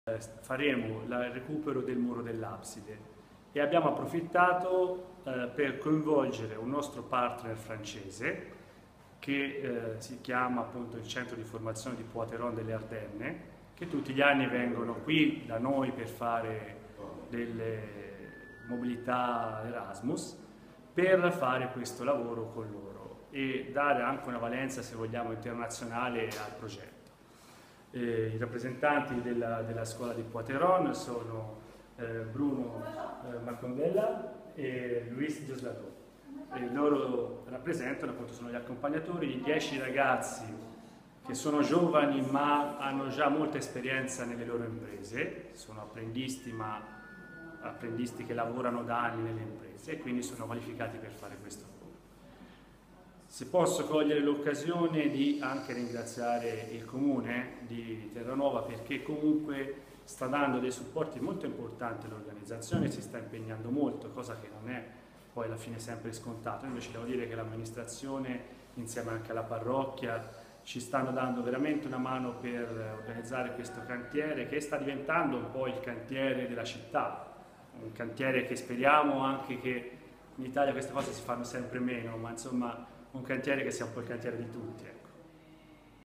faremo il recupero del muro dell'abside e abbiamo approfittato per coinvolgere un nostro partner francese che si chiama appunto il Centro di Formazione di Poiteron delle Ardenne, che tutti gli anni vengono qui da noi per fare delle mobilità Erasmus, per fare questo lavoro con loro e dare anche una valenza, se vogliamo, internazionale al progetto. I rappresentanti della scuola di Poiteron sono Bruno Macondella e Luis Gioslato. E loro rappresentano, appunto, sono gli accompagnatori di 10 ragazzi che sono giovani ma hanno già molta esperienza nelle loro imprese, sono apprendisti ma apprendisti che lavorano da anni nelle imprese e quindi sono qualificati per fare questo lavoro. Se posso cogliere l'occasione di anche ringraziare il Comune di Terranova, perché comunque sta dando dei supporti molto importanti all'organizzazione, si sta impegnando molto, cosa che non è poi alla fine sempre scontato. Invece devo dire che l'amministrazione, insieme anche alla parrocchia, ci stanno dando veramente una mano per organizzare questo cantiere, che sta diventando un po' il cantiere della città, un cantiere che speriamo anche che in Italia queste cose si fanno sempre meno, ma insomma un cantiere che sia un po' il cantiere di tutti.